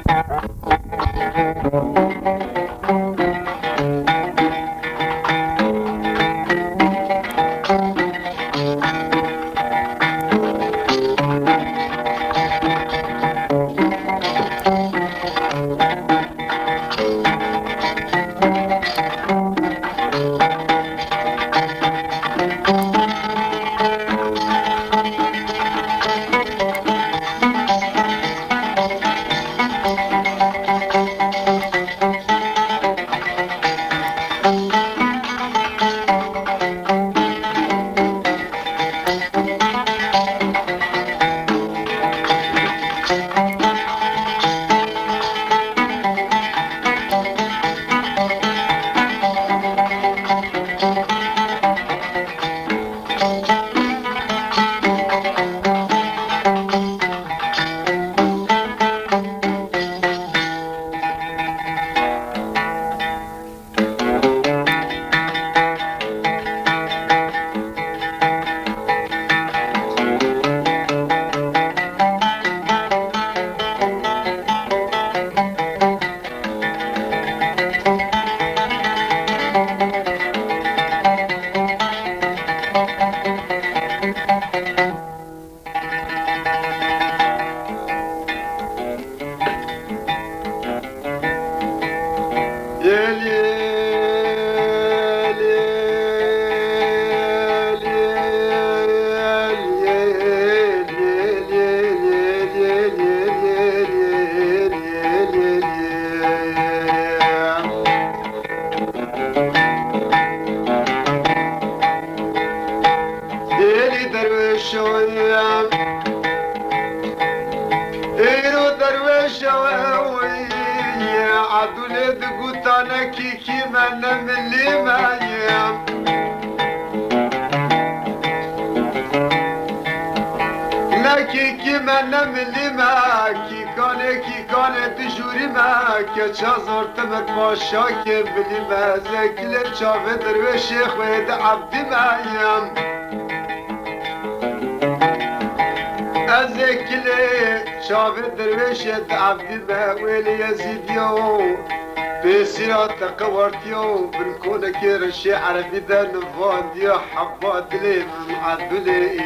قورتيو بنكون كير الشعر بدا نفانديو حبات لي من عدلي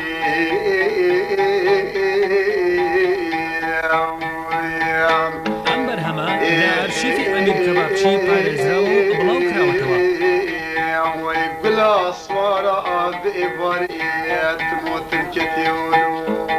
أمبر هما لأرشيفي أمير كبابشي بارزاو بلاو كراوتوا ويقول أصوار بإباريات موت الكتيون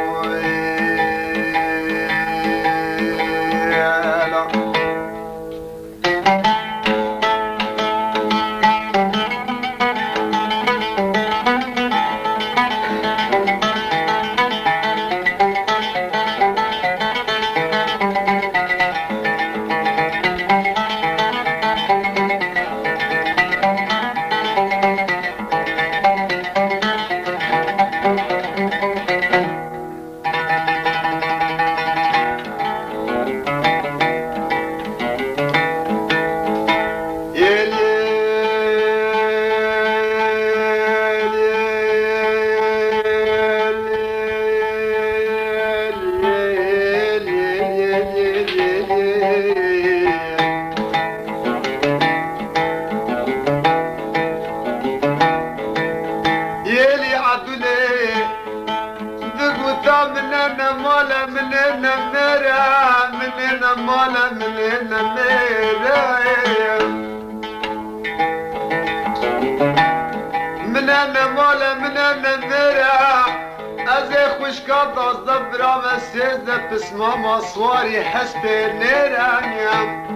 بسمة مصواري حسبي نيرانيا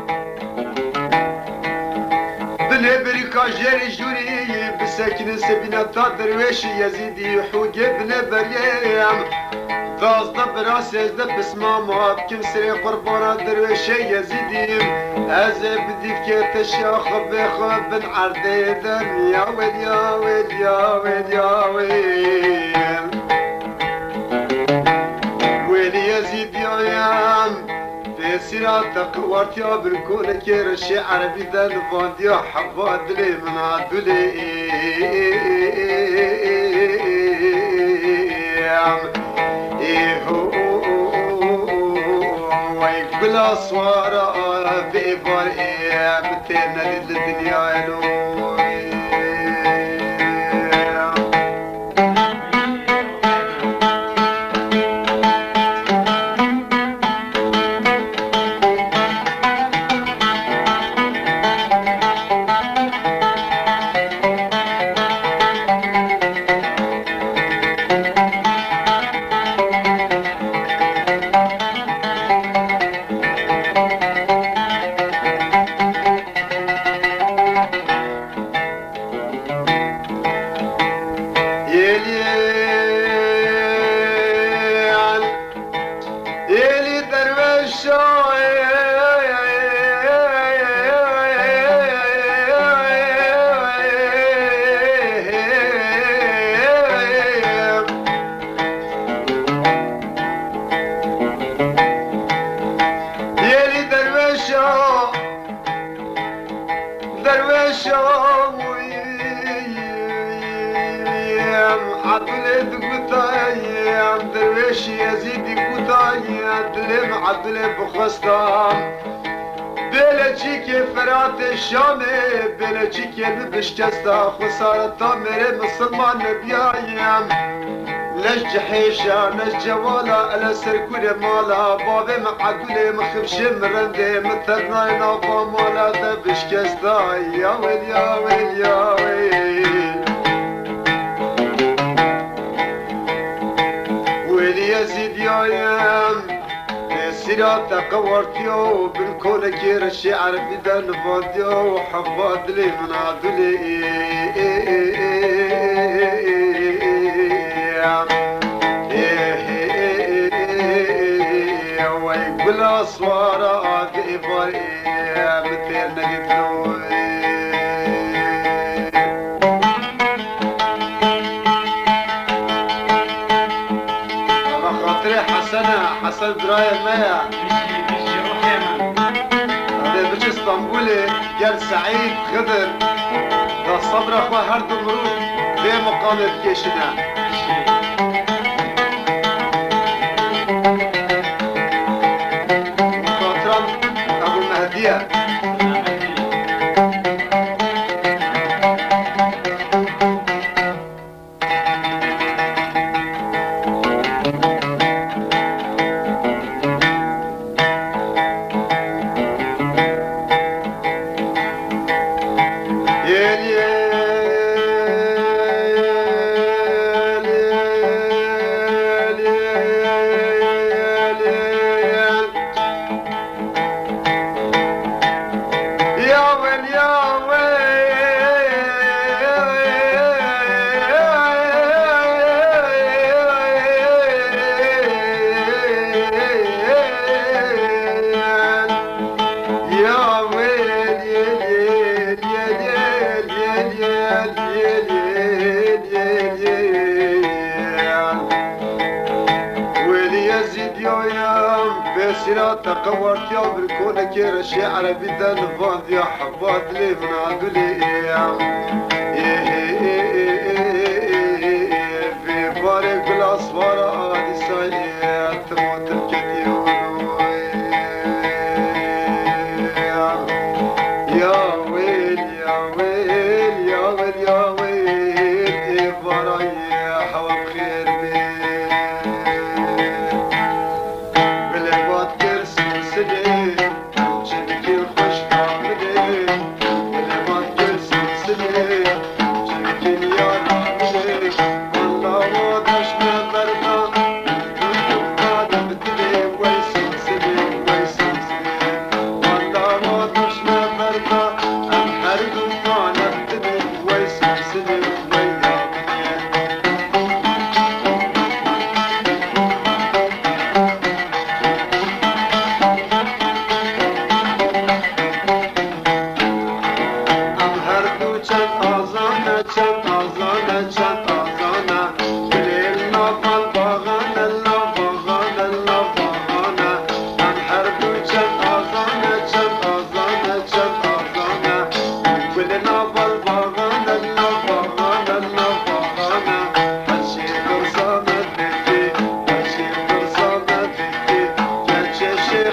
بنبريكا جاري جوري بساكن سبينة درويش يزيدي حوجي بنبريم داز دبرا سيزد بسمة ما بكم سري قربانا درويش يزيدي أزي بديك تشيخ بخب بن عردي دنيا ويل يا ويل يا ويل يا ويل يزيد يا في سيرات قوارتيا بالكون كير الشعر بدا الفانديا حبات لي من عدلي ويقبل أصوارا في فرقي متنا للدنيا نوي عدل بخستان بلچی فرات الشام بلچی بشکستا خسارتا میره مسلمان بیایم لج حیشا لج جوالا الا سرکور مالا باب عدل مخفش مرنده مترنای نافا مالا دا بشکستا یا ویل یا ویل یا ویل ویل یزید یایم سيرات قورتيو بالكون كير الشعر بدن فاديو وحفاظ لي من عدلي ويقبل أصوارا في إفاري مثير نقبلوي حسن براية مايا بيجي روح يمن هذا بيجي اسطنبولي قال سعيد خضر ده الصبر اخوة هردو مروك في مقام الكيشنا مخاطرا ابو مهدية تقورت يوم الكون كير الشعر بدن فاض يا حبات لي من عدلي في فارق الأصفار هذه سايات تموت الكتيون يا ويل يا ويل يا ويل يا ويل فراي حوام خير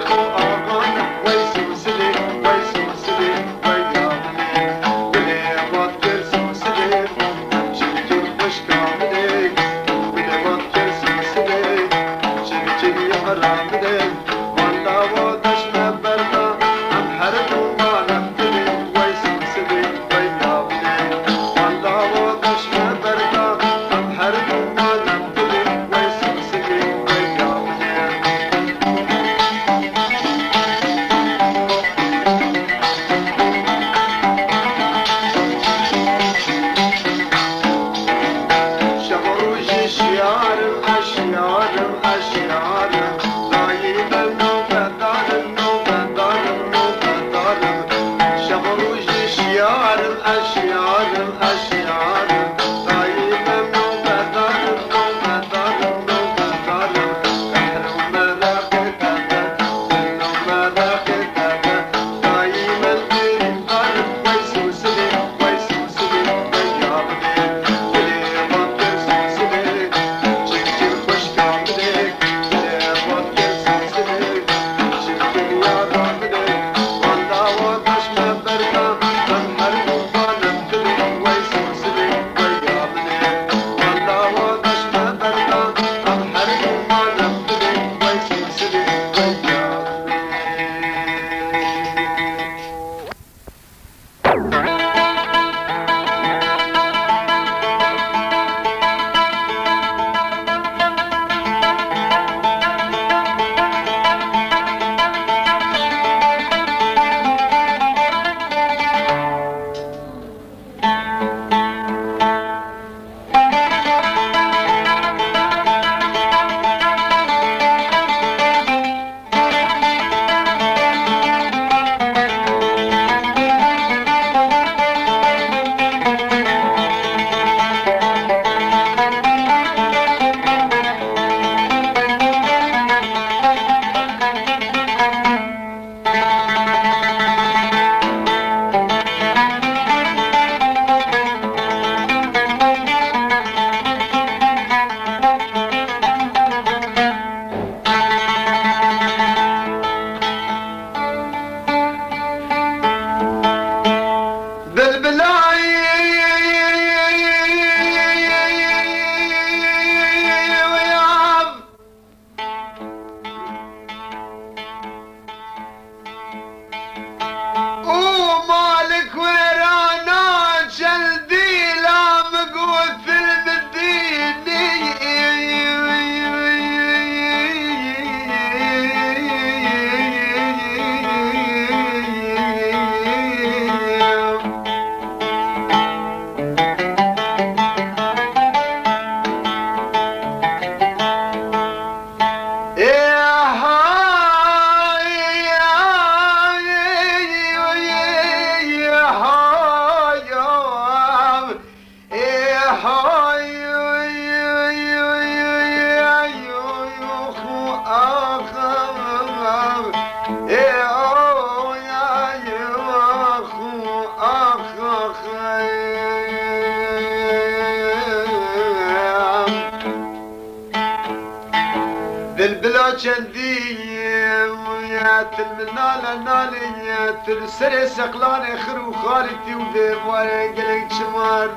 سري سقلاني خرو خالتي وذيب وانا قلق شمار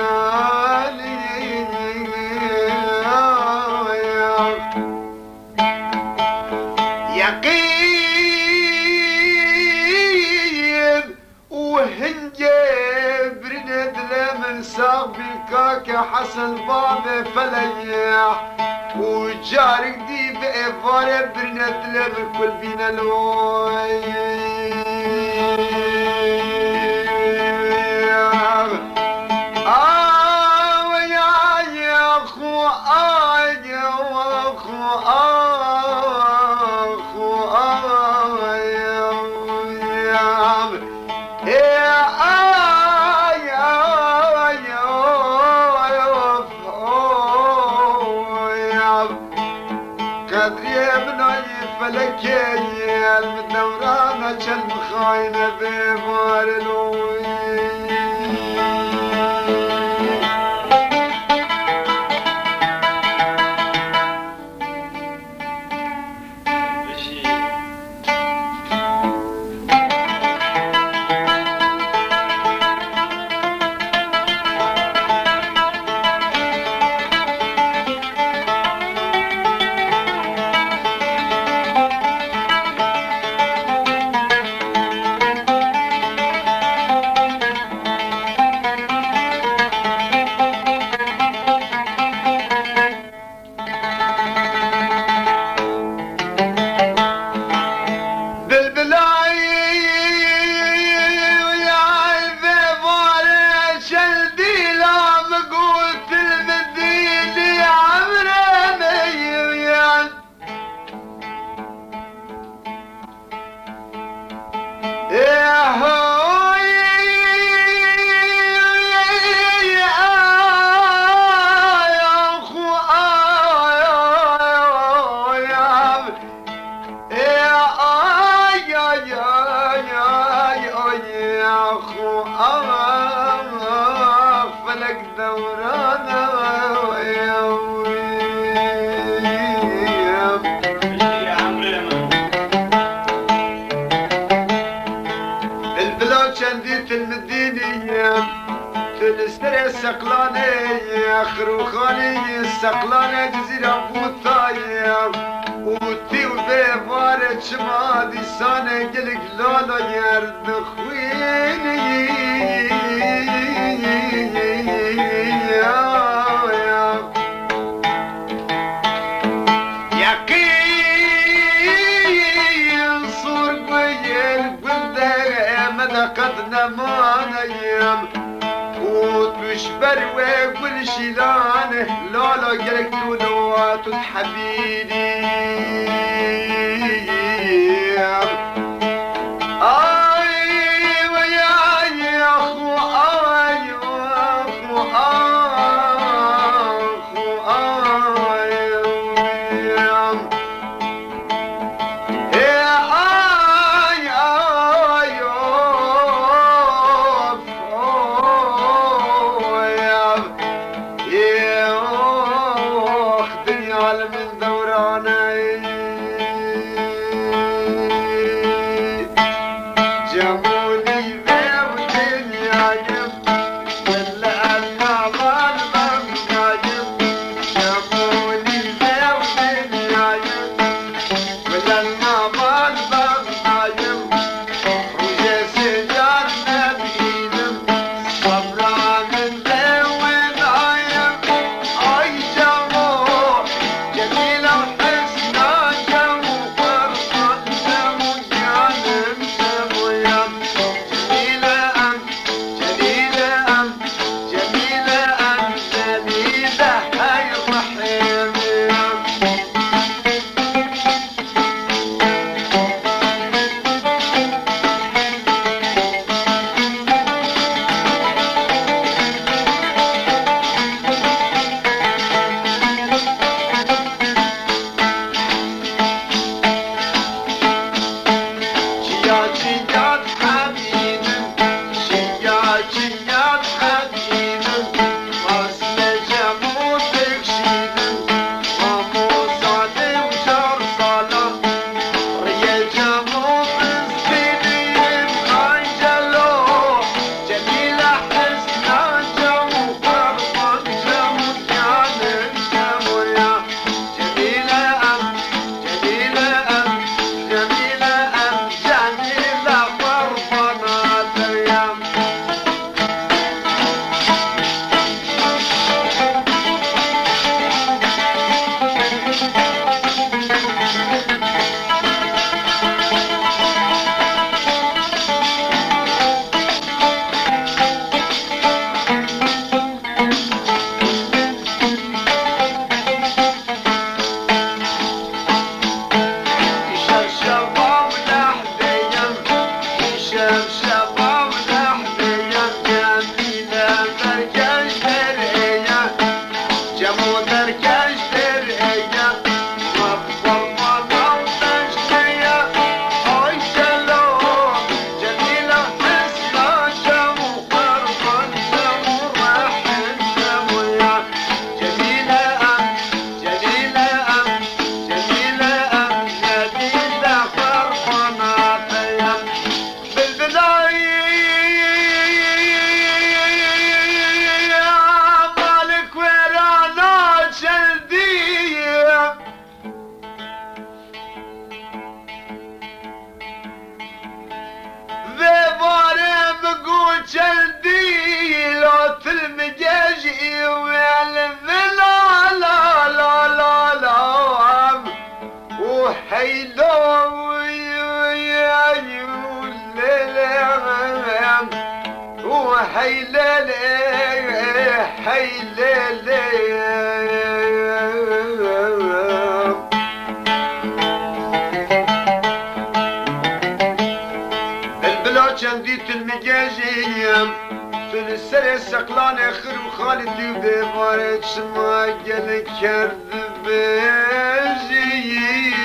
دنالي يقين وهنجي برند لمن ساق بالكاكا حسن بابي فليح وجارك دي بإفارة برند لمن كل بينا لوي فلكي المدورانة المخاينة بمار الوي المدينية تلستري السقلاني خروخاني السقلاني جزيرة بوطاية وتي وبيفارة شمادي سانة قلق لالا يرد خويني يقين صور قويل قلده مدقتنا ما نيم وتشبر وكل شيلانه لالا قلق دولوات حبيبي جنديت المجاجيم تلسر السقلان اخر وخالد يبدي بارد شما قل كرذ بيجي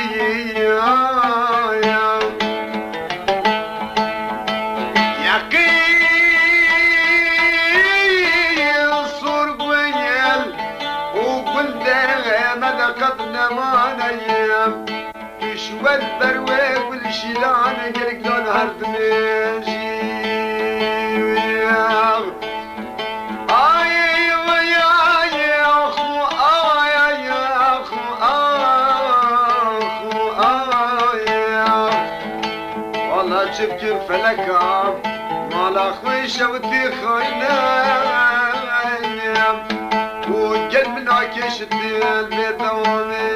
يقين صور قويل وقل ده مدقتنا ما نيم شوال بروي كل شي لعنة قلق لون هرد ميجي والله تبكي فلكام مالا خويشة ودي خاينام وقل منك يشدي البدوامي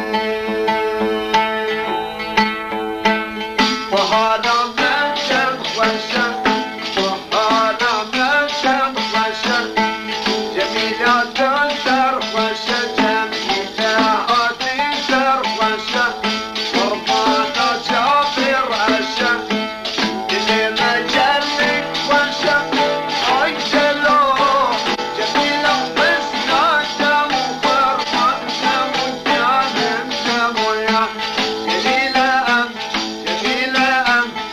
وهذا من شم خوشم وهذا من شم خوشم جميلة تنسر خوشم جميلة تنسر خوشم ورمانا جابر عشم اللي ما جلك خوشم اي جلو جميلة حسنا جم وفرحنا وجانم جمويا جميلة جميلة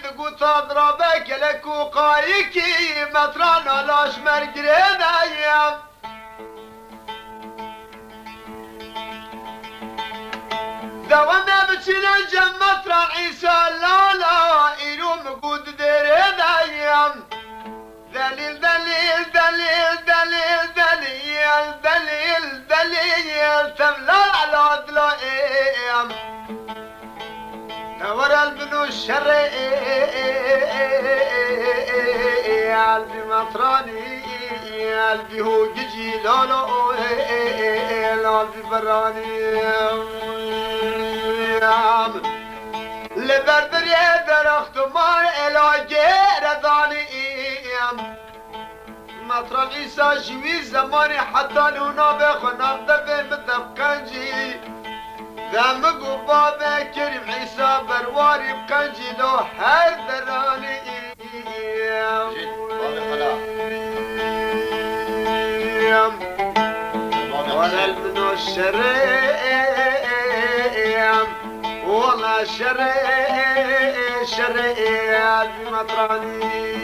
ذقو تضربك لك وقايكي مطرانا لاش مرقرين ايام دوما بتشيل جمطران عيسى لالا إلو مقود ديرين ايام دليل دليل دليل دليل دليل دليل دليل تملا على دلائم ورا البنو الشري قلبي مطراني قلبي هو جيجي لولو قلبي براني لبربر درخت مار علاجي رضاني مطران عيسى جوي زماني حتى لونا بخنا دفن بدبقنجي ذمقو بابا كريم عيسى برواري بقنجي لو هر دراني ولا المنو الشريم والله الشريم شريم بمطراني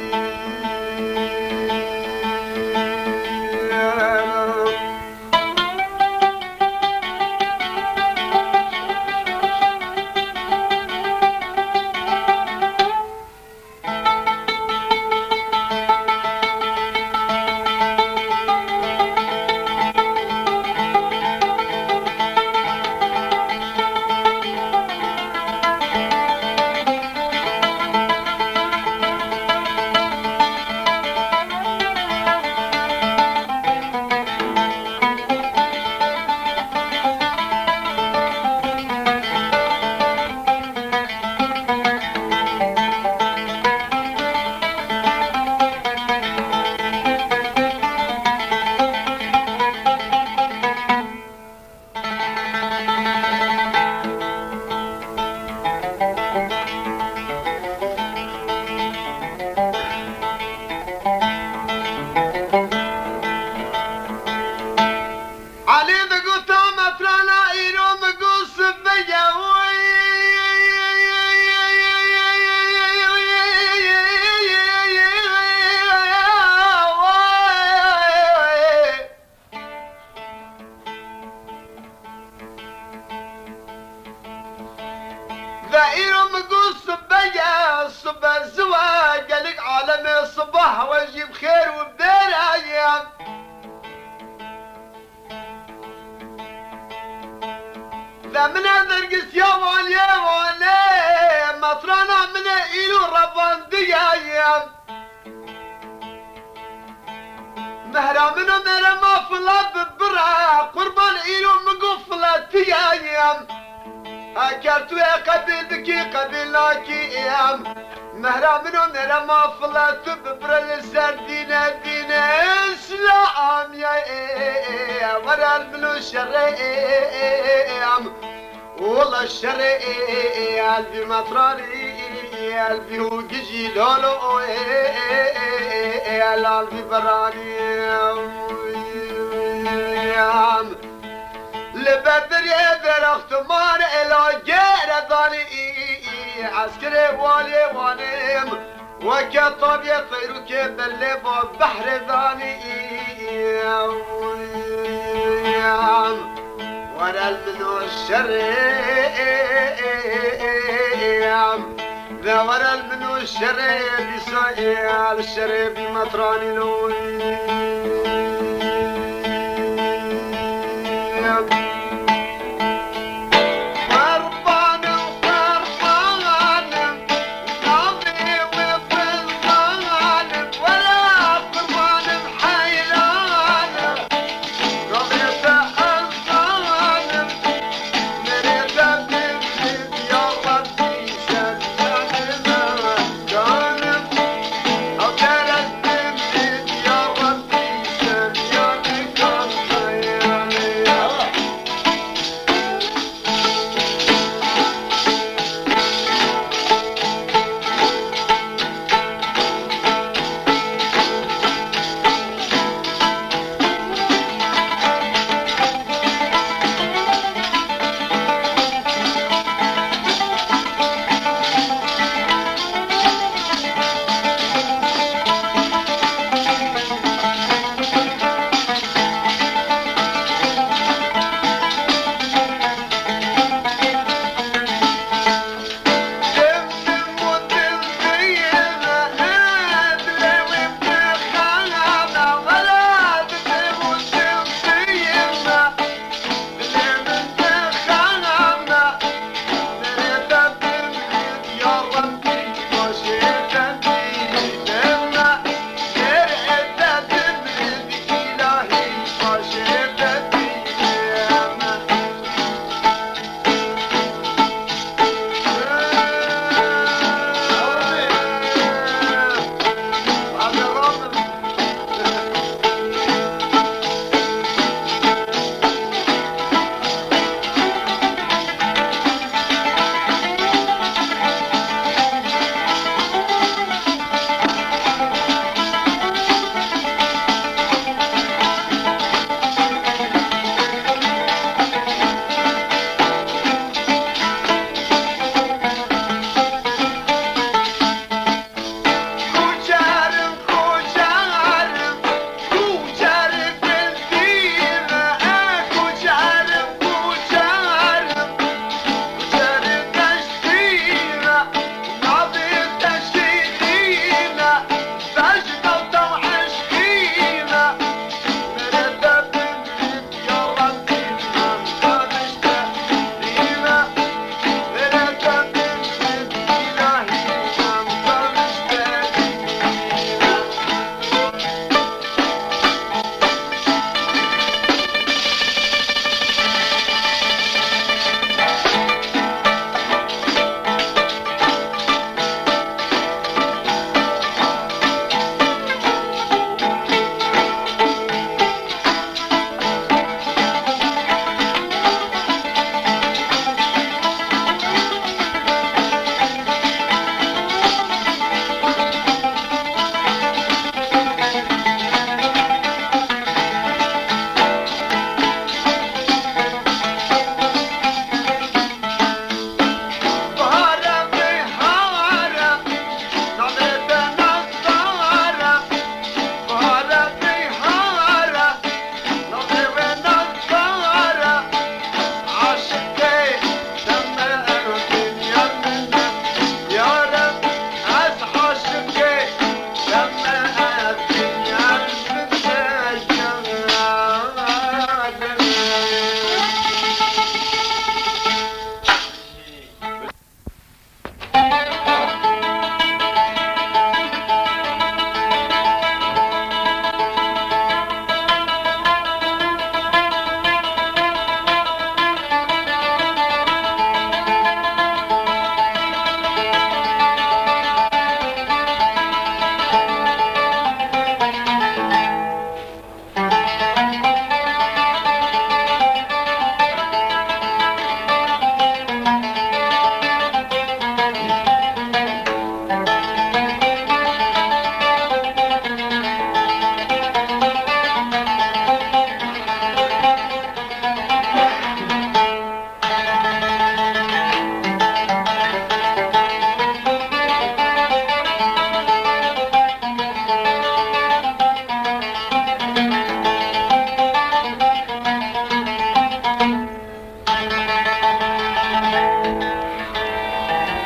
واجيب خير وبدير ايام ذا من نرقص يوم يوم مطرنا من ايلو رباندي ايام مهرا منو مهرا ما فلا ببرا قربان ايلو مقفلتي ايام اكلتو يا قبيل بكي قبيل لاكي ايام مهرا منو مهرا ما فلت ببرا السردينة دينة اسلام يا ورا المنو الشريم والله الشري قلبي مطراني قلبي هو جيجي لولو قلبي براني لبدري درخت مار الى غير ضاني عسكري والي وانيم وكطب يطير كبل بحر ضاني ورا المنو الشريم ذا ورا المنو الشريم بسائل الشريم بمطراني لوي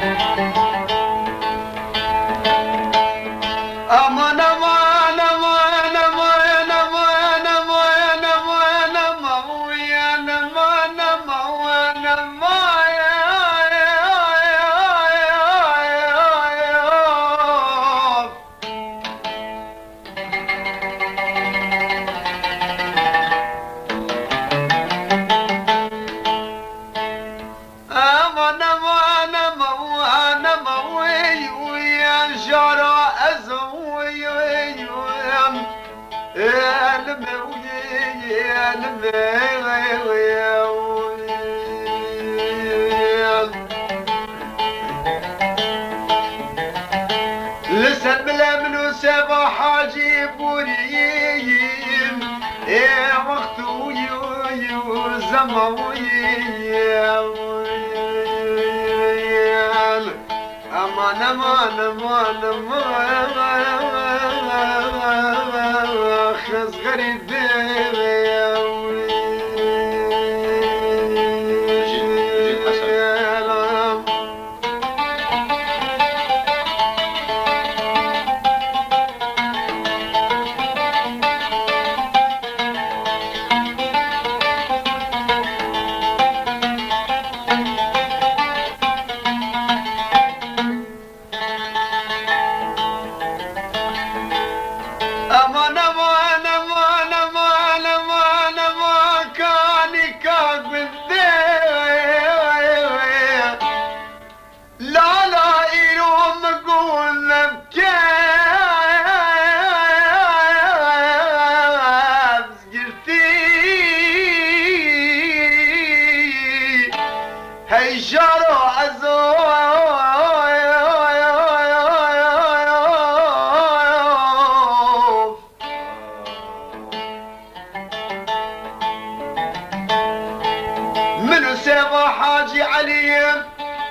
امان امان امان امان امان امان امان امان امان امان لسه بلا منو سبا حاجي بوريم وقتو يو زمويم امان امان امان امان خز غريب امان امان امان امان امان امان كاني كاقبل لا لا يروم قول نبكي هي جارو منو سيبا حاجي علي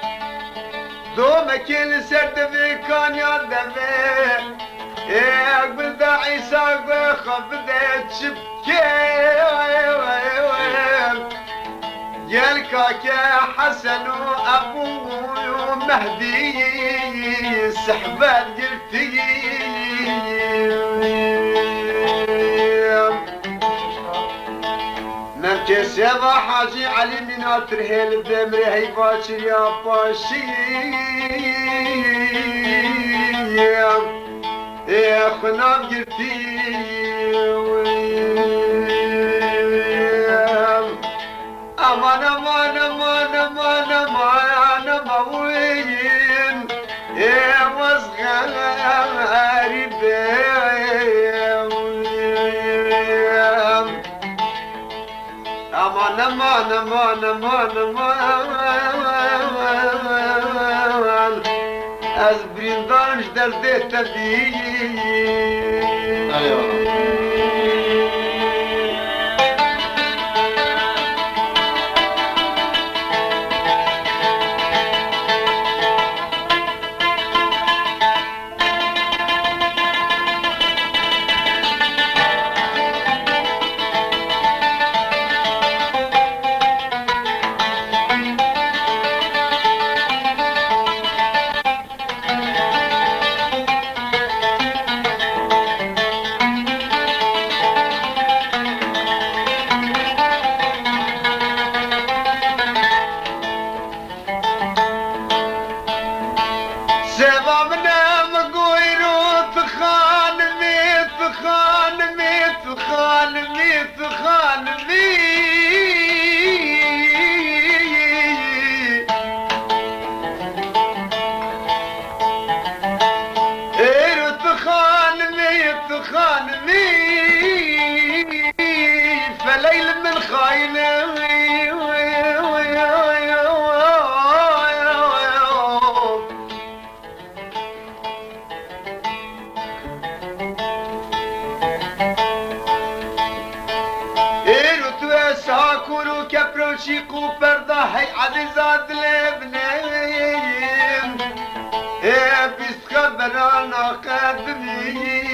دومك السرد في كان يدمي اقبل دا عيسى خفدت شبكي يلكاك يا حسن وابوي ومهدي سحبات قلتي نمكي سيبا حاجي علي من اترهيل بمري هي باشر يا باشي يا خنا قلتي امان امان امان امان امان موين يا وصغاري امان امان امان امان امان از برندانش درده تبی فليل من خاين ساكونو كبروشيكو بردا هي عزيزات لبنان بس خبرانا قدمي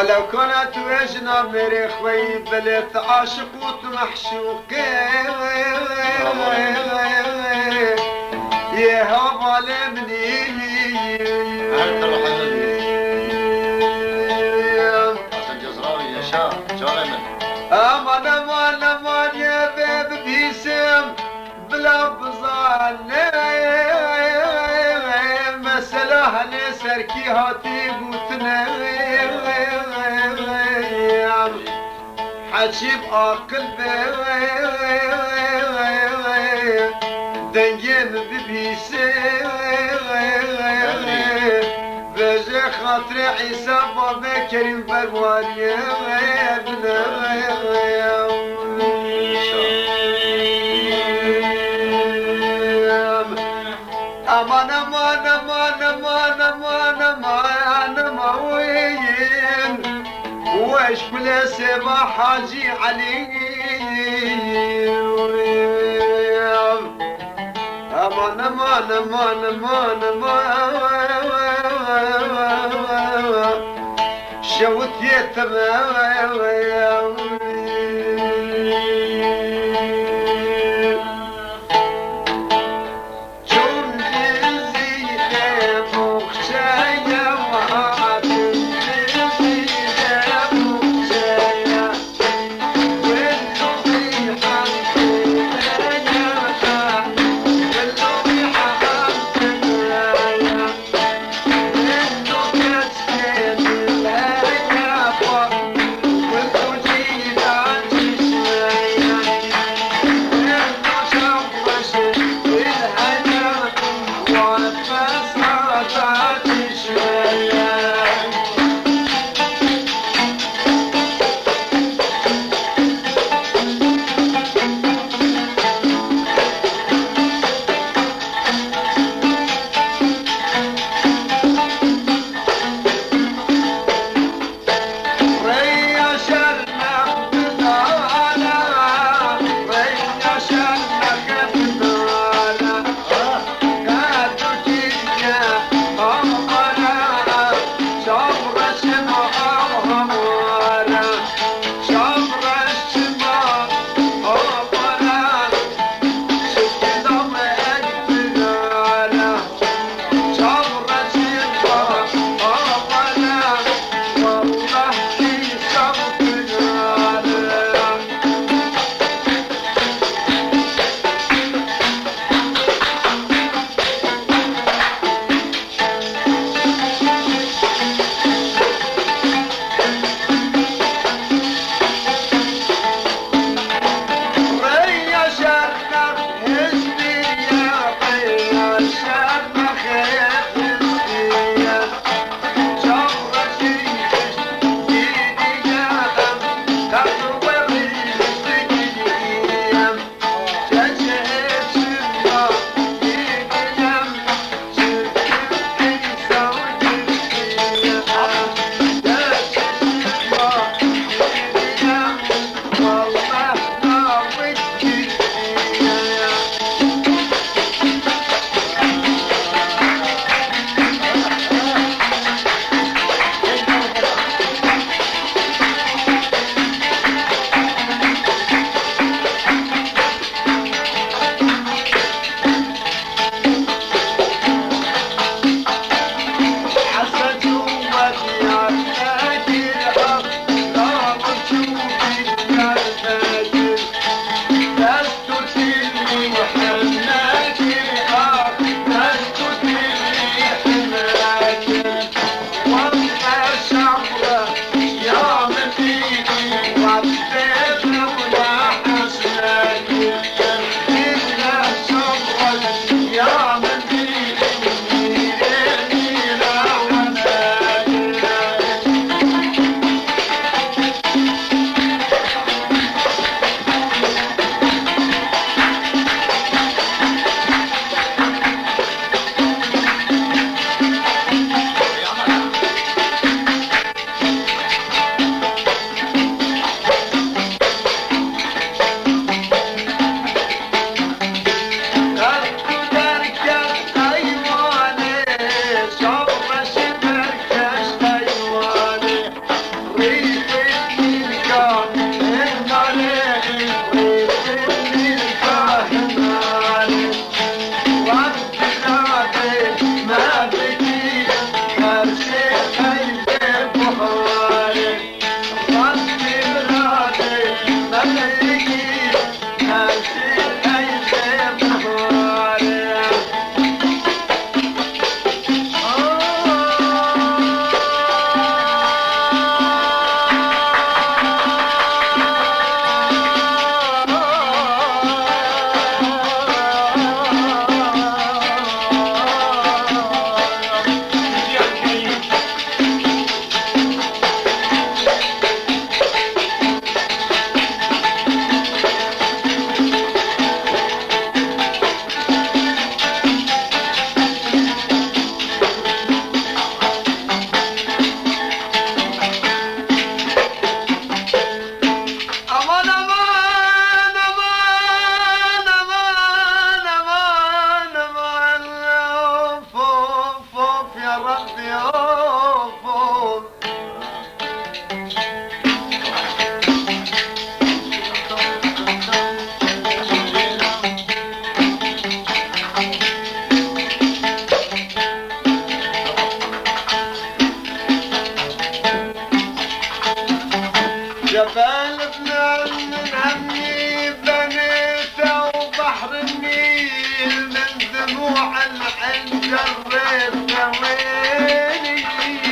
ولو كانت وجنا مري خوي بلت عاشق وتمحشوقين يا هبل مني امان امان امان يا باب بيسم بلا بزان مسألة نسركي هاتي بوتنا حجيب عقل دنجم ببيسم بجي خاطر عيسى بابا كريم برواني ابن امان امان امان امان امان امان موين وش كل سبا حاجي علي امان امان امان امان امان شوت يتمام لبنان من همي بنيته وبحر النيل من دموع العين جريت ويلي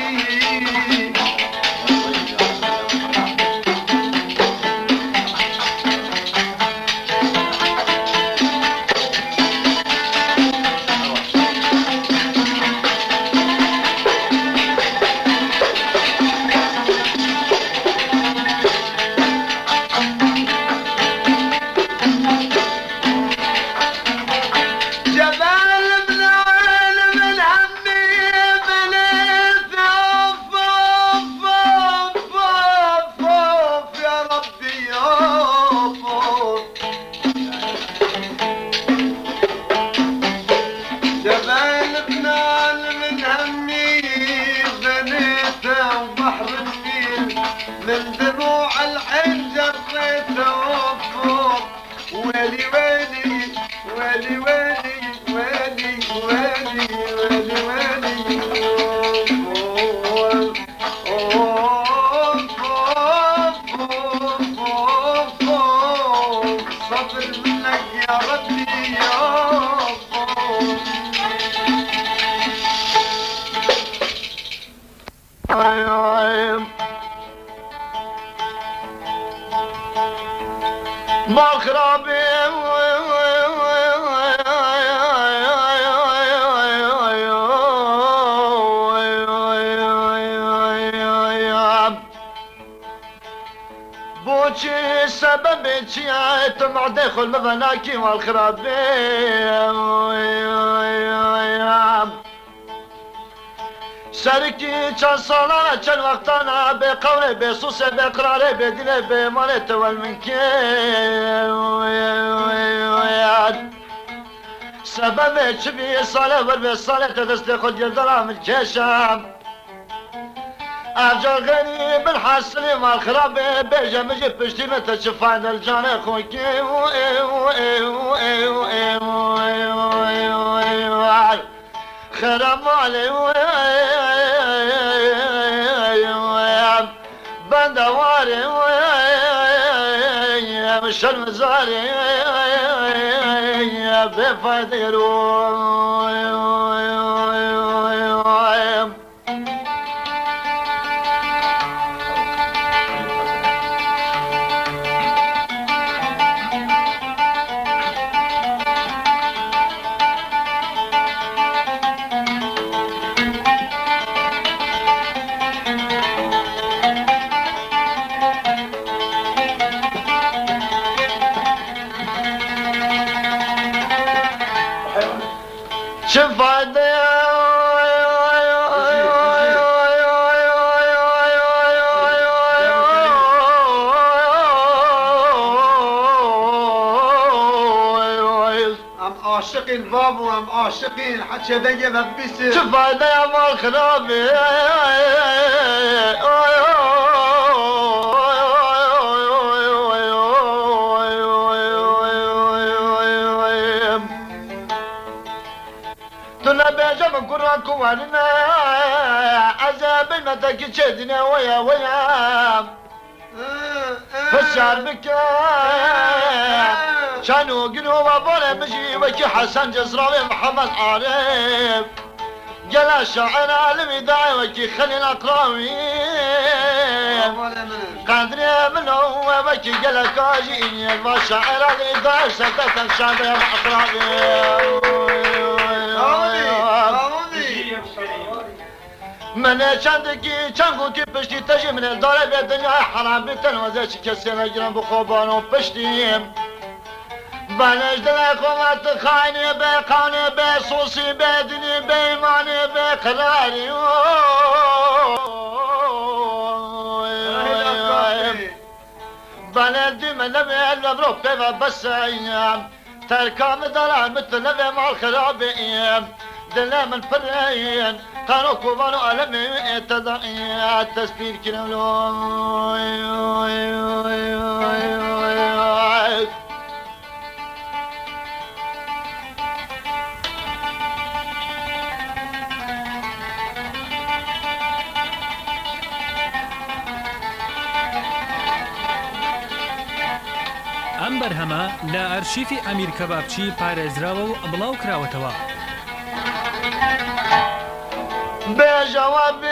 من دموع العين جريته وفوق ويلي ويلي ويلي ويلي ويلي ويلي ويلي ويلي صبر منك يا ربي يا مغربي بوشي سبب جيت مع دخل مبناكي والخرابي سركي كان صلاة كان وقتنا بقولي بصوصي بقراري بدلي بمالت والمنكين سبب شبي صلاة والبصالة تدستي خد يدرا من كيشام أرجع غريب الحسني والخرابي بيجا مجي بشتي متى شفان الجاني خوكي خرام علي بندواري مش المزاري بفديرو شفادي عاشقين بابو ام عاشقين حتى دقيقة ببسي شفادي يا مال خرابي بيجا من قرانكم وانا عذاب المتاكي تشدنا ويا ويا فالشعر بكا كانوا قنوا بابونا مجي وكي حسن جزراوي محمد عارف قال الشاعر عالمي داعي وكي خليل اقراوي قادري منه وكي قال كاجي الشاعر اللي داعي سكت الشعب اقراوي من چندگی چنگو که پشتی تجی من داره به دنیا حرام بیتن وزه چی کسی نگیرم بخوابانو پشتیم بنش دل قومت خانی به قانی به سوسی به دینی به ایمانی به قراری بنش دیم نبی لبرو پیو بسیم ترکام دارم مثل نبی مال خرابیم دل من فرين كانوا كبار ألمي تضعي التسبيل كنولو ام برهمه لا ارشیف امیر کبابچی پارێزراوە و بڵاو کراوەتەوە. بجواب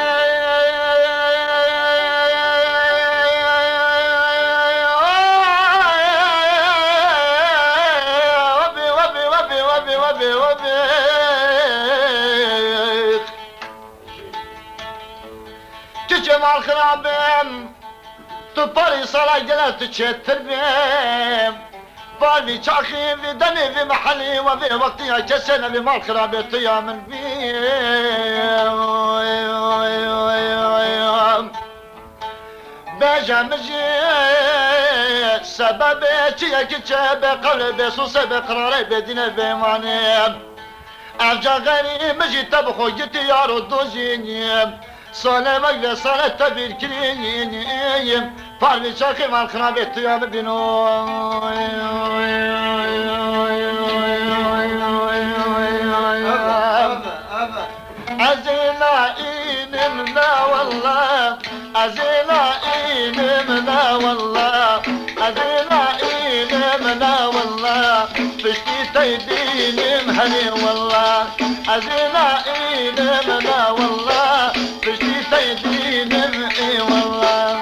جمال خرابم تو پاری سالای دلت چتر بیم بالي شاخي في دمي في محلي وفي وقتي كسنا في مال خرابت يا من بي بجا مجي سبب تيك تشاب قلبي صوص بقراري بدين بيماني ارجع غيري مجي تبخو جيت يا ردوزيني سلامك وصلاة تبير كريم فارلي شاخي مال خرابت يا من بينو عزيلا إنمنا والله عزيلا إنمنا والله عزيلا إنمنا والله فشتي تيدين مهني والله عزيلا إنمنا والله فشتي تيدين مهني والله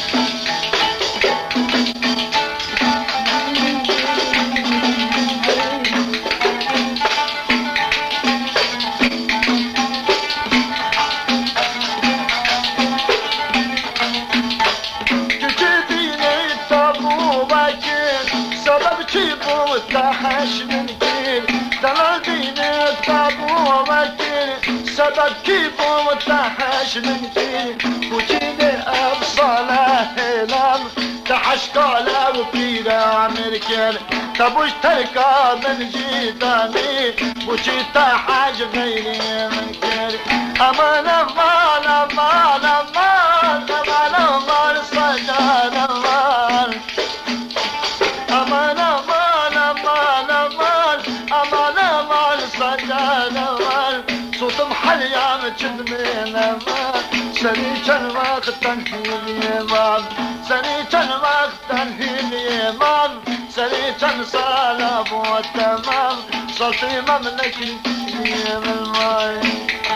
تحش من كيل دلال ديني الطابو وكيل سبب كيفو تحش من كيل وكيني أبصاله هلام تحش قاله وكيلا مركل تبوش تركا من جيداني وكي تحش غيري من كيل أمان أمان أمان أمان أمان أمان صجال أمان أمان أمان أمان أمان أمان صجال أمان صوت محليا مجد من أمان سني كان وقت تنهيل يمان سني كان وقت تنهيل يمان سني كان صالب والتمام صوتي مملكي من ماي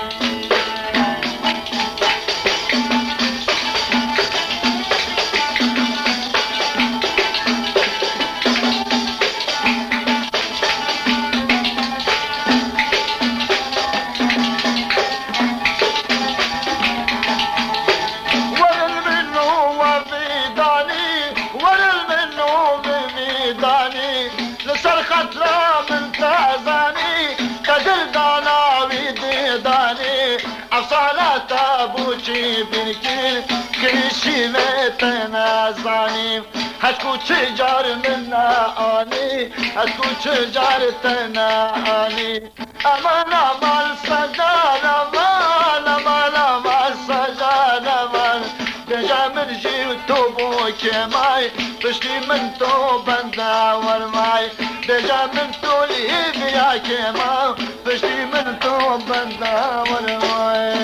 صلاة أبوشي بنكين كل شي متنازعني هتكون شجار منا آني هتكون شجار تناني أمان أمان سجال أمان أمان أمان سجال أمان بجا من جيوتو بو كماي بشتي من تو بندا ورماي بجا من تو ليبيا كما بشتي من تو بندا ورماي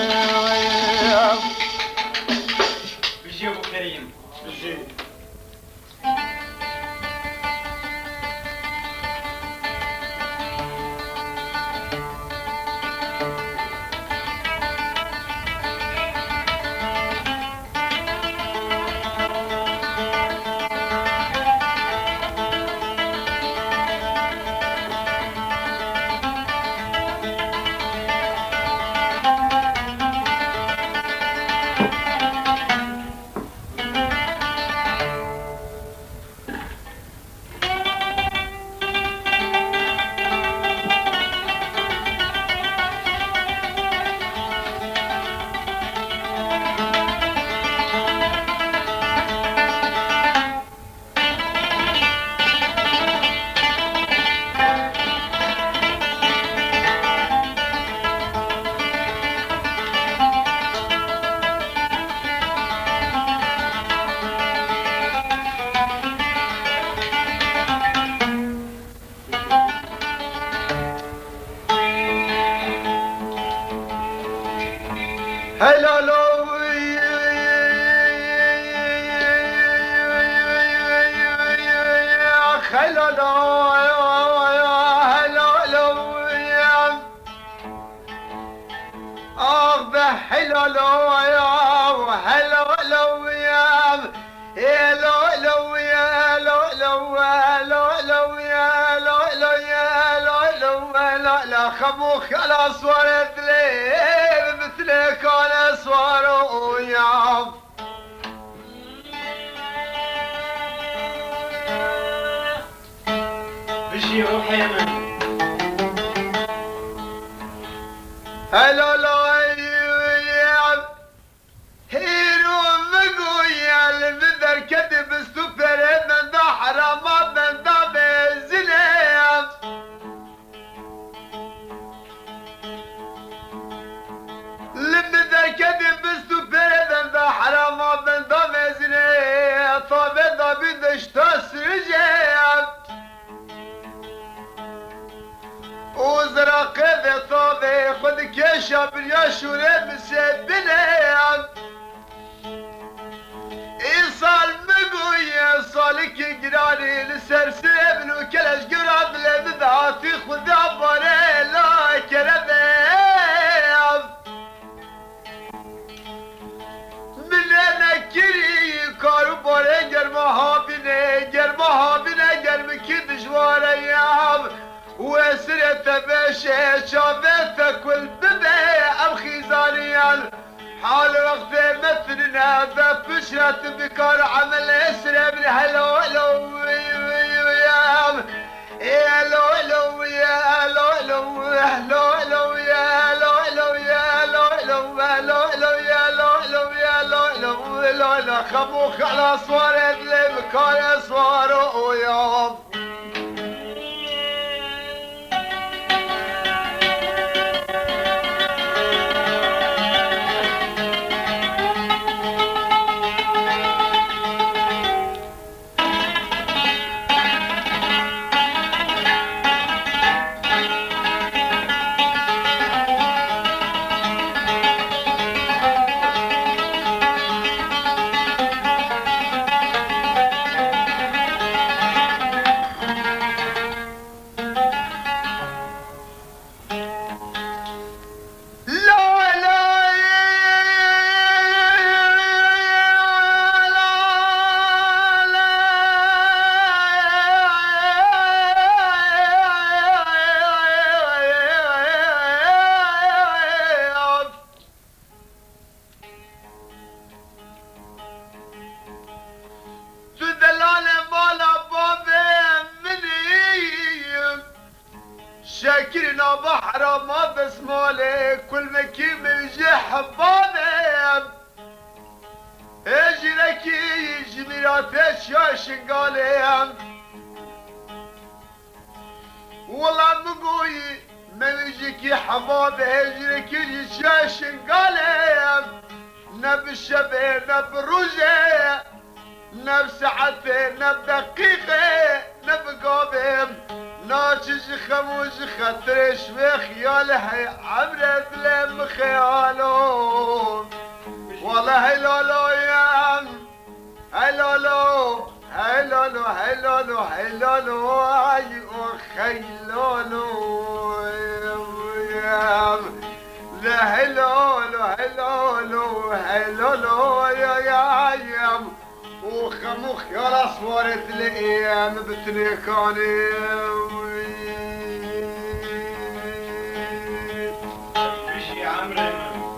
بيجي ابو كريم بيجي خموخ على صورت لي مثلك على صور ويام بشي روحي يا من هلا لا يام هيرو مقويا المذر كذب السوبر من ذا حرام من ذا بزنام لمذر كذب السوبر من ذا حرام من ذا بزنام طاب ذا بدشتاس رجال وزرق ذي طابي خذ كشف اليشور مسبنام إيصال مقوية صالك قراري لسرسبن وكلش قراب لبذاتي خذ عباري لا كرباب من أنا كري كارباري قرمها بني قرم كد جوار أيام وسرت بشي شافتك والبدي أم خيزانيان حال وقت مثلنا بفشرت بكار عمل اسرب هلو هلو يا لو لو يا لو لو لو لو يا لو لو يا لو لو لو لو يا لو لو يا لو لو لو لو خموخ على صورت لي بكار صور ويا شاكرنا بحر ما بسمالي كل مكيم يجي حبابي اجي لك يجي ميرات الشاشن قالي والله مقوي ما يجيك حبابي اجي لك يجي شاشن قالي نب الشبه نب رجع نب ساعتين نب دقيقة نب قابم ناچج خموج خطرش بخياله عبرت لم خيالو والله هلولو يام هلولو هلولو هلولو هلولو اي خيلولو يام لا هلولو هلولو هلولو يا يام وخموخ يا صورت الايام بتريكاني بشي عمري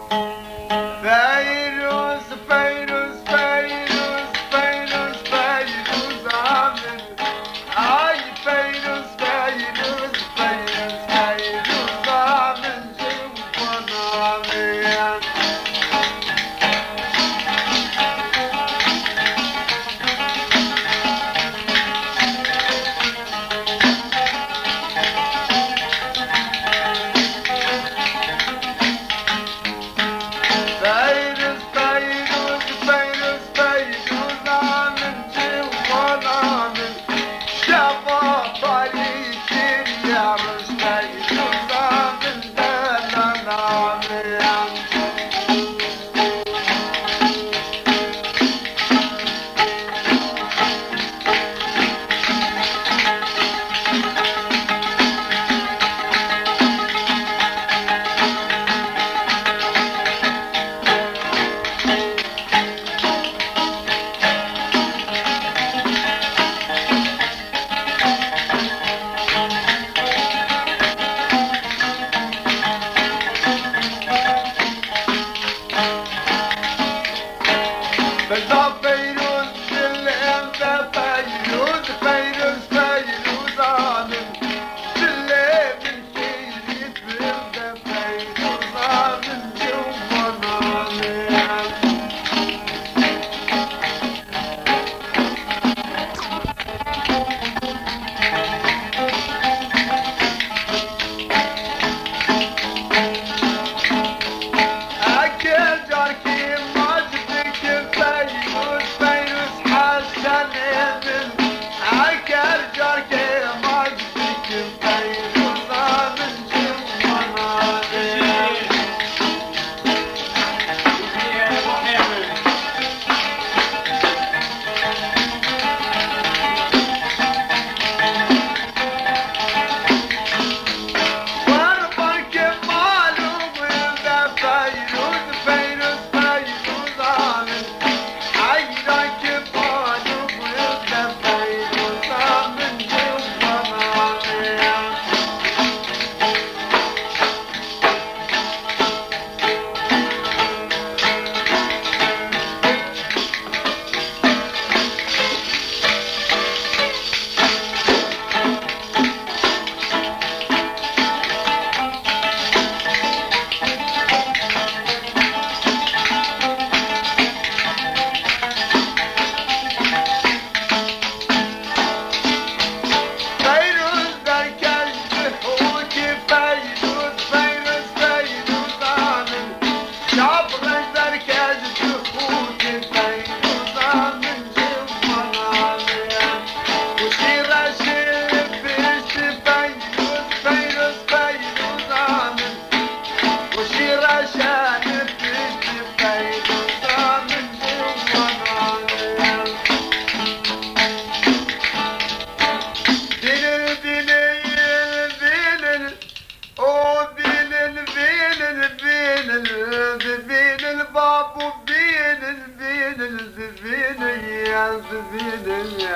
فيروز فيروز فيروز فيروز فيروز عامل هاي فيروز فيروز فيروز فيروز عامل جوفان عامل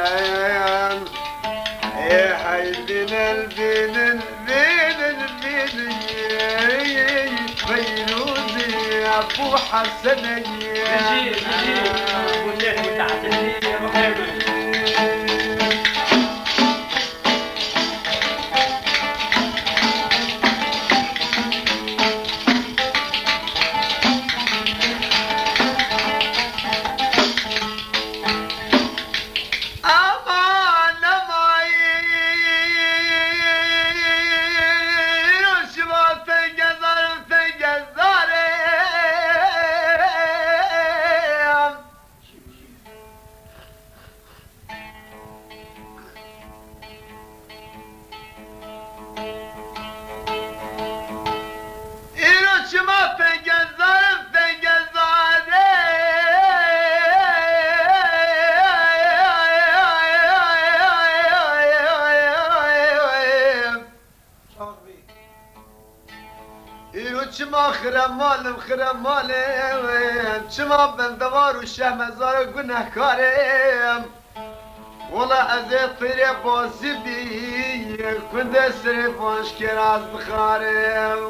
البين البين البين البين فيروزي ابو حسن بجي بوليك بتاعت اللي ابو حيمن خرمال شما بندوار و شهمزار گناه کارم ولا ازید طیره بازی بی کنده سری بانش کراز بخارم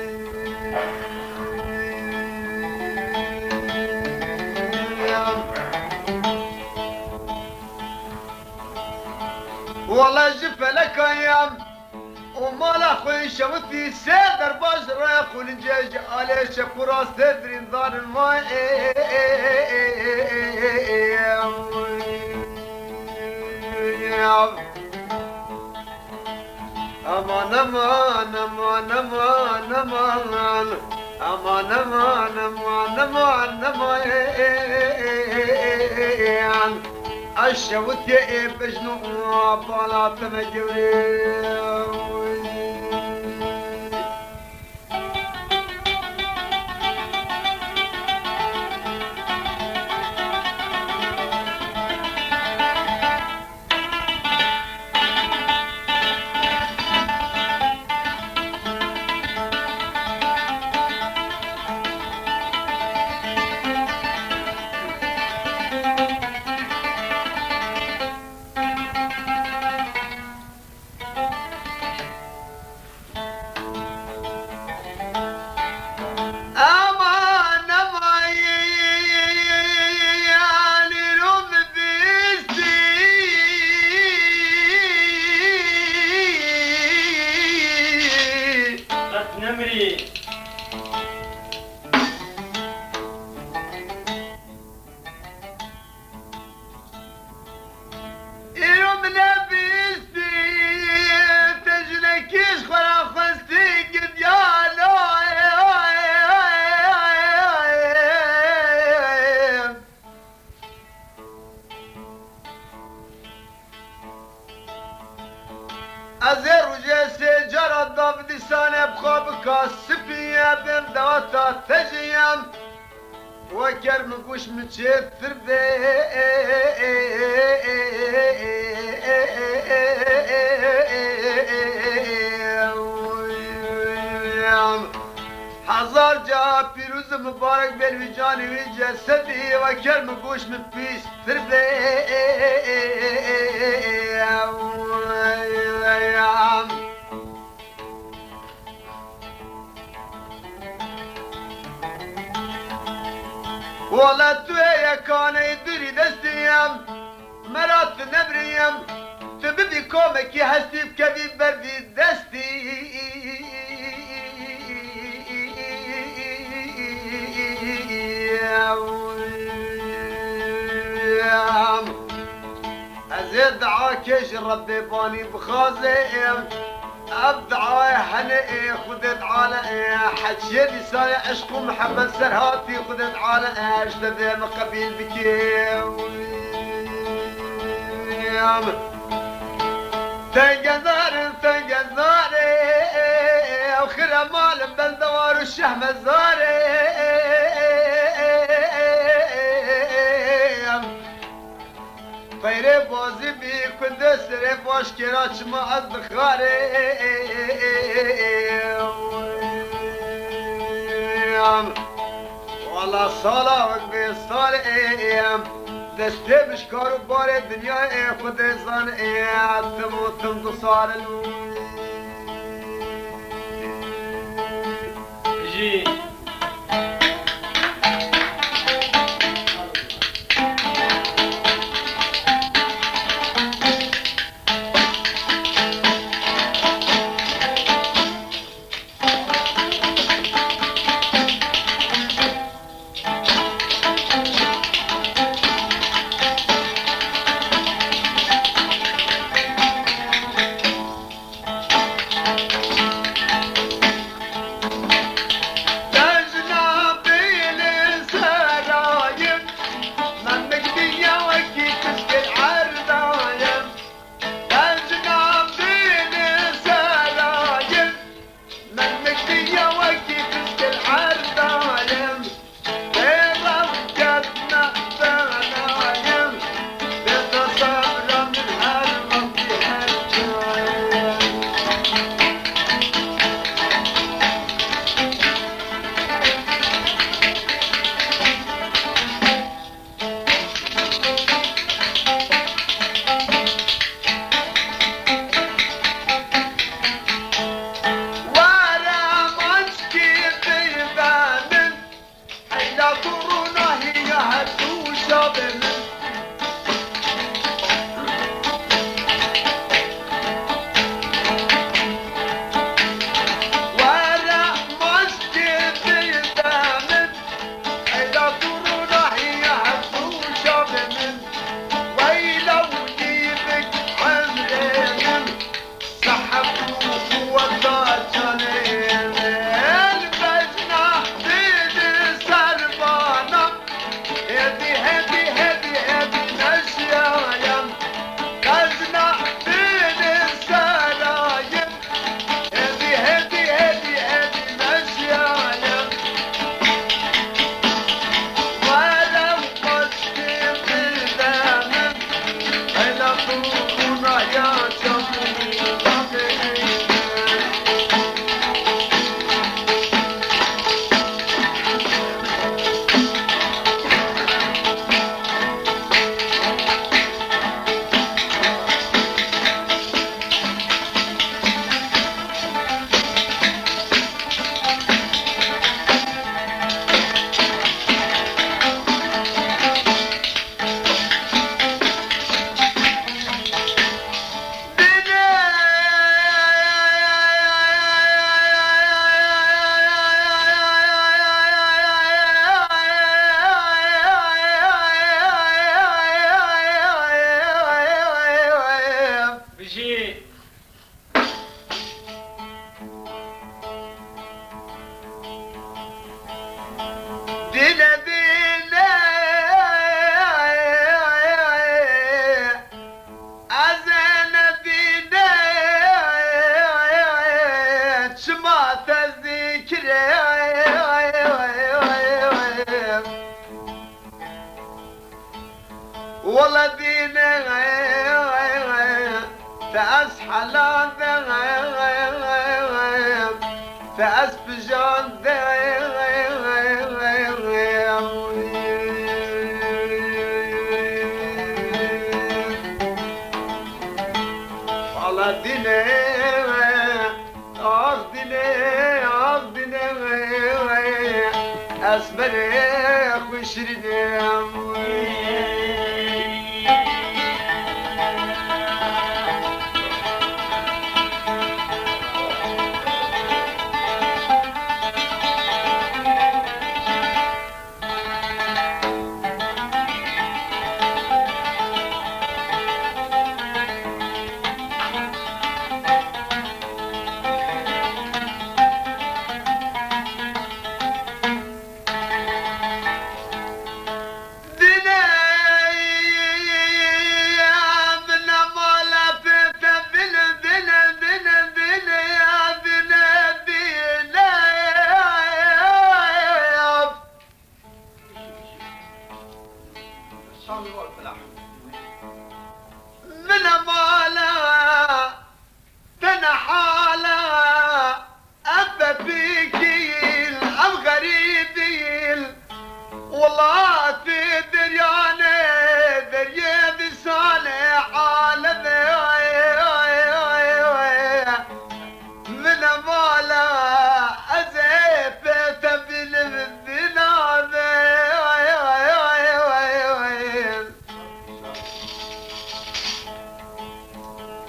ولا جفلکایم ومالا خوي شوتي سادر باش رايق ونجاج على شكوراس تدرين دار الماء امان امان امان امان امان امان امان امان امان امان الشوت يا بجنو بالا تمجوري وكر مقوش متشيت تربي حزار جا بيروز مبارك بالوجاني وجسدي وكر مقوش مبيش تربي ولا تويا كان يدري دستيام مرات نبريام تبدي كومك يحسي بكبي بردي دستي أزيد عاكش ربي باني بخازم أبدعاي حنقي خذت على حجيلي ساي عشق محمد سرهاتي خذت على اشتبه مقابيل بكيم تنقذار تنقذاري وخير مال بلدوار والشهم الزاري فيري بوزي بي كنت سريف واشكرات ما الدخاري والله صلاة بالصالح دسته بشکار بار دنیا خود زن تم و تم دو سالو جي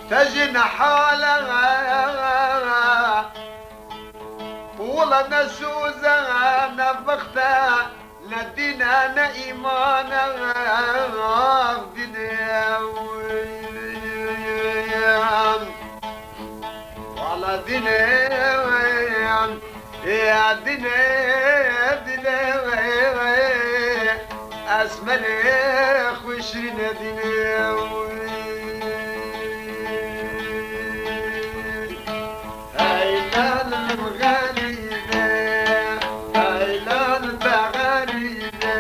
تجن حالها والله نسوزة نفختا لدينا أنا إيمانا بدنا والله دينا يا دينا اسمى ليخ وشرين دينا هايلان الغريبة هايلان الغريبة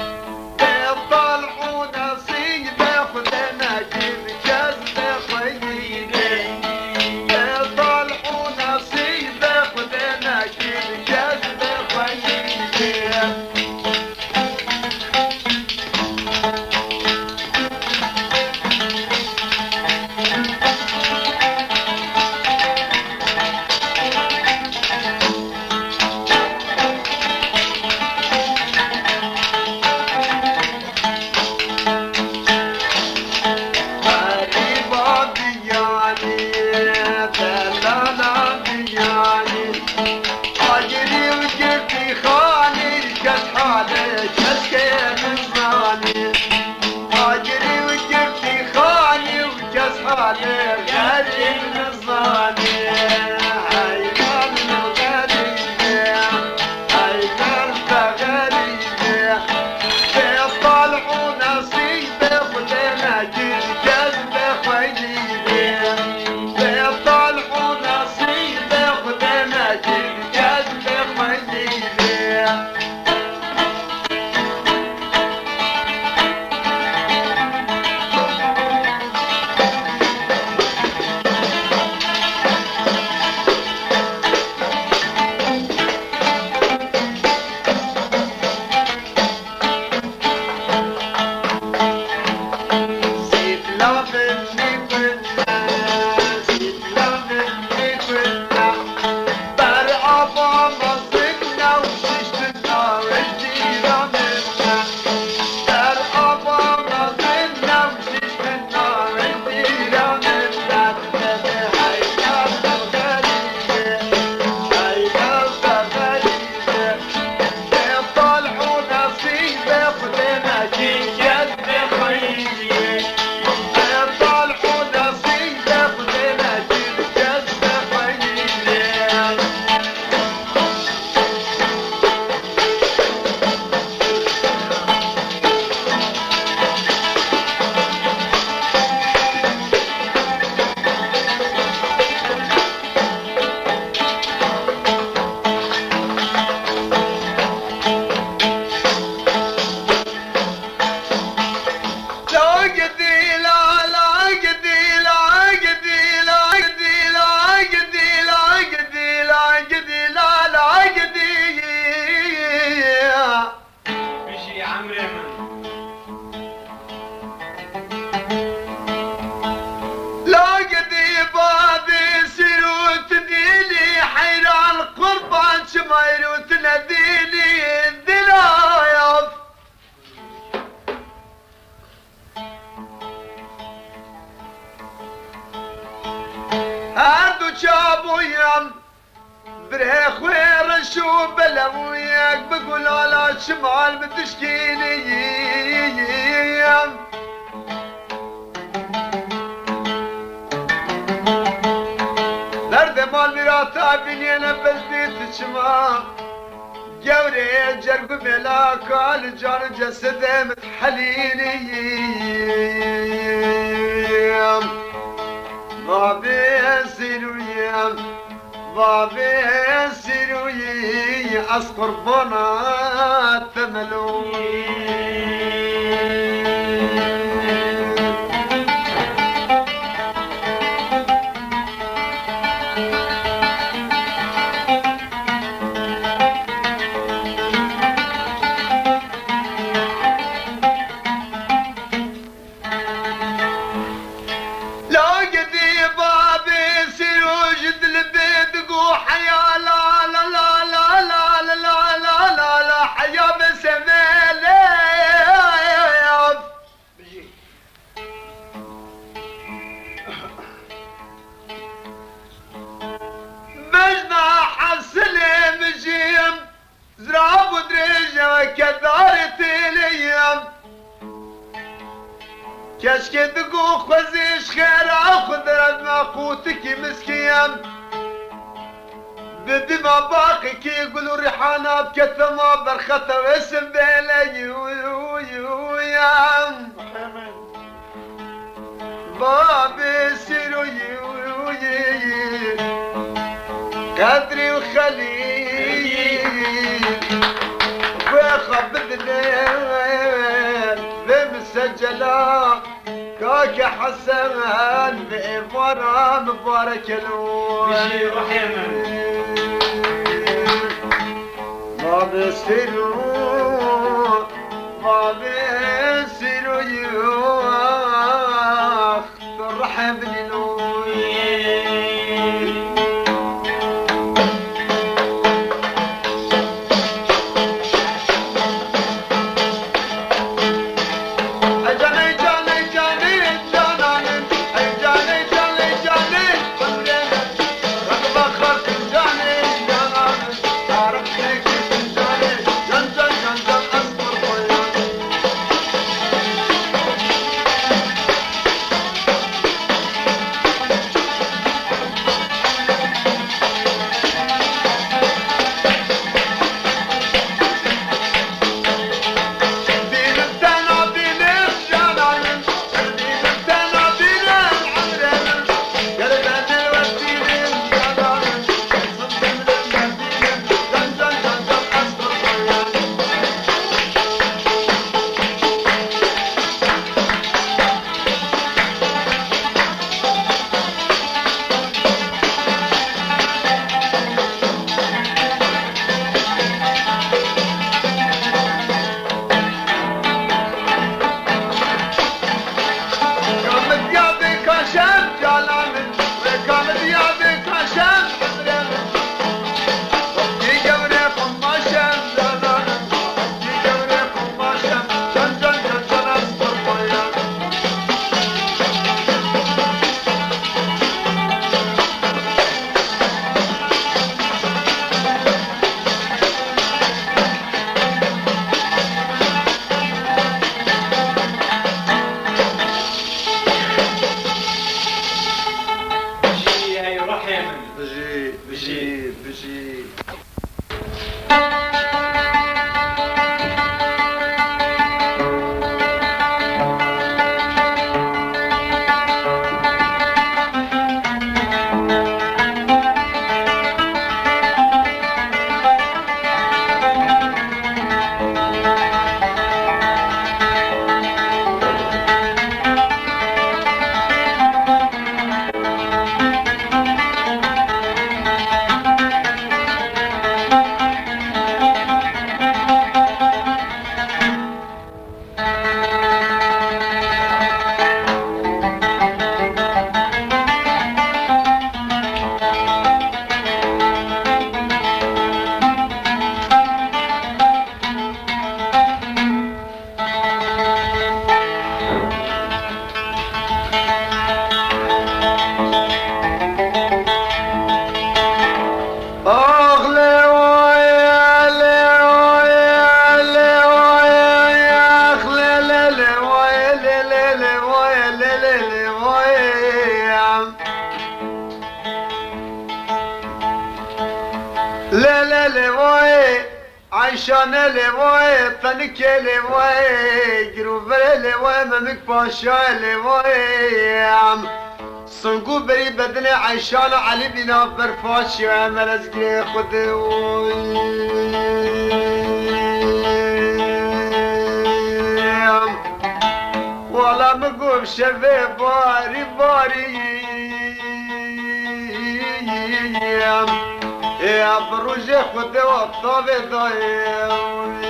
يطلعوا نصيبة خدنا كيف كذبة خيبة يطلعوا نصيبة خدنا كيف كذبة خيبة بقول على شمال بتشكيني درد مال مراتا بني انا بلديت شمال جوري جرب ملاك الجار جسد متحليني ما بيسير بابي سيروي أسقر بنا تملوي حيا بسمالي ابو دريجة كدارت الايام كشكي دقو خوزيش خير اخذ ما قوتك مسكين بدي ما باقي كي يقولوا ريحانة بكتما برخطة واسم بيلي يام بابي سيرو قدري وخليل وخبد الليل بمسجلة كاك حسن بإفارة مبارك الوان بشي رحيما ما بسيرو ما بسيرو يوخ ترحم للوان عيشان لواي طنك لواي جروب لواي ممك باشا لواي صنقو بري بدل عيشان علي بنا برفاش يا مرزقي خدوي والله مقوم شفي باري باري يا بروج خد وطابي ضايع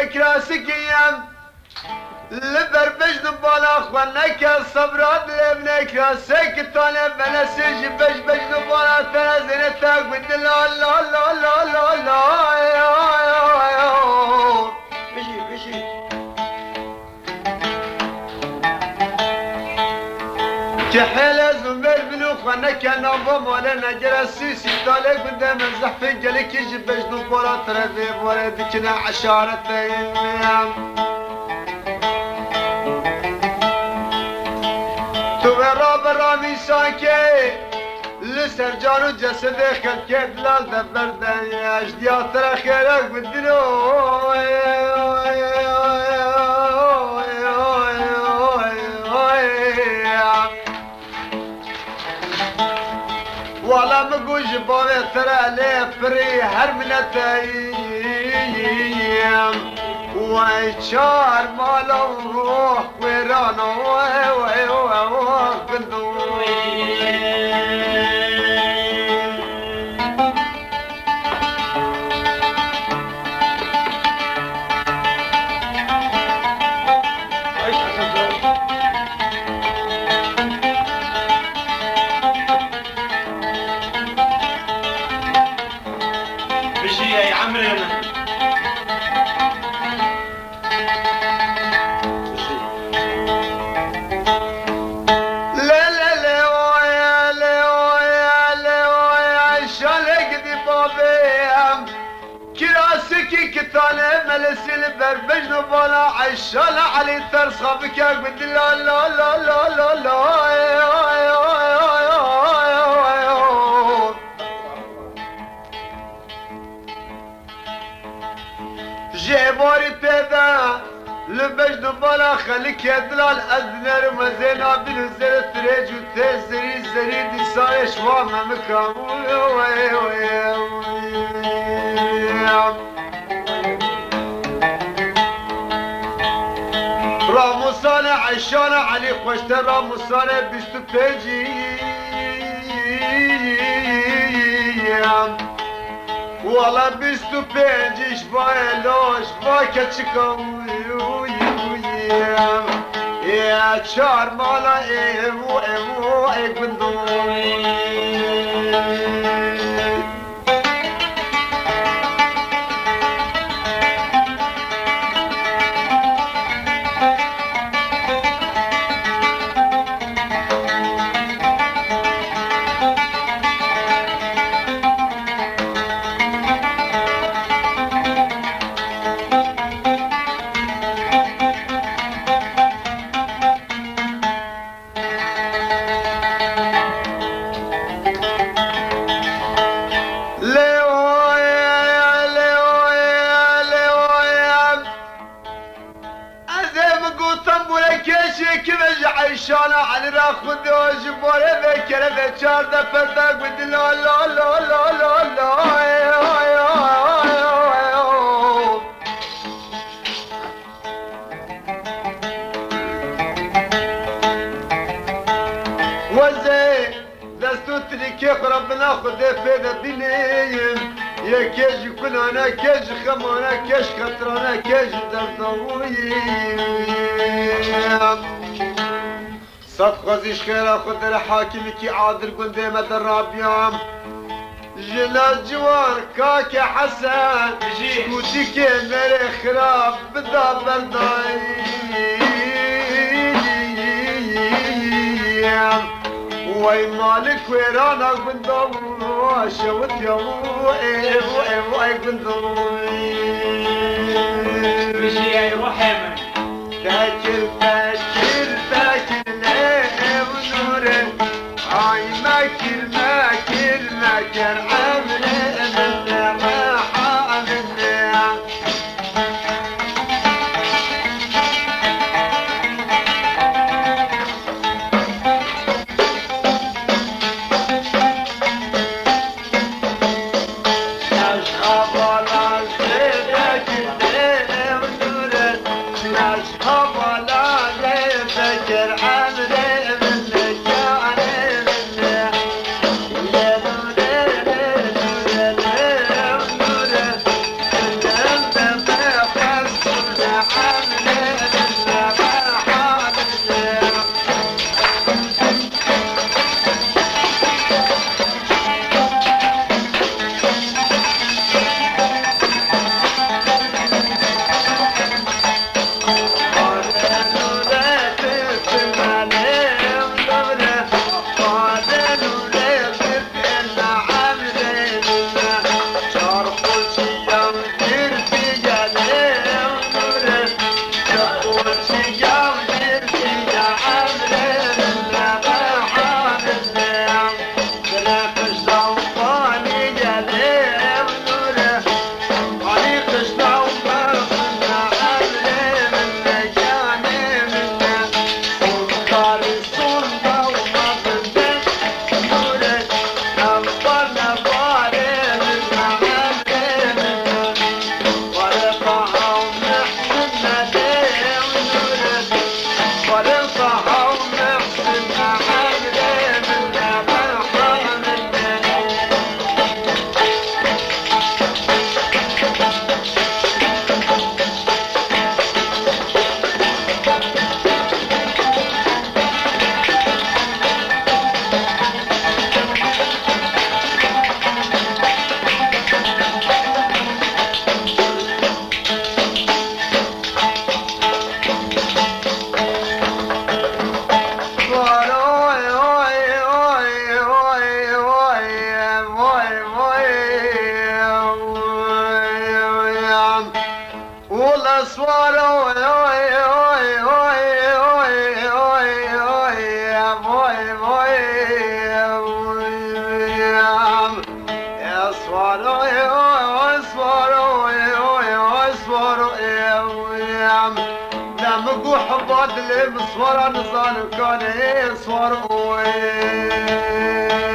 كراسكيام لبربج نبالا خوانك الصبرات لابنك راسك طالب انا سجي بج نبالا تنازلتك بدل لا لا لا لا لا لا بشي كحيل زمر بنو خوانك انا ومولانا جراسيسي طالب قدام الزحف جلك يجي بج نبالا تربي ولدكنا عشارتين برامي ساكي لسر جانو جسد خلقه دلال دبردن اشديا ترى خيرك بدلو ولا مقوش بابي ترى لي فري هرمنتي ويشار مالو روح ويرانو قندو بشي يا عمري كتانة ملسي البربج نبالا عشالة علي ترصى بكاك بدي لا لا لا لا لا لا جيباري بيدا لبج نبالا خليك يا دلال أدنر مزينا بنزل تريج وتزري زري دي صار شوامة مكامل راموسانة عشانة علي خوشت راموسانة بيستو بيجي والله بيستو بيجي شبايا لو شبايا كتشكم يا شار مالا ايمو ايمو ايقندو عيشانا على راخد وجبوري ذكر ذكر دفتك بدي لا لا لا لا لا لا وزي دستو تريكي ربنا خد فيدا بنيم يا كيج يكون انا كيج خمانا كيج خطرانا كيج دردوي صد خوزيش خيرا خد الحاكم كي عادل قندي مدى الرابيام جلال جوار كاكي حسن شكوتي كي مري خراب بدا برداي وي مالك ويرانا قندو شوت يوم اي قندو بشي يا روحي من فاكر فاكر فاكر ليه ونوره اي ماكر ماكر ماكر عمري من راحة مني اسوارو حباد اللي مصورة نصان كان يصور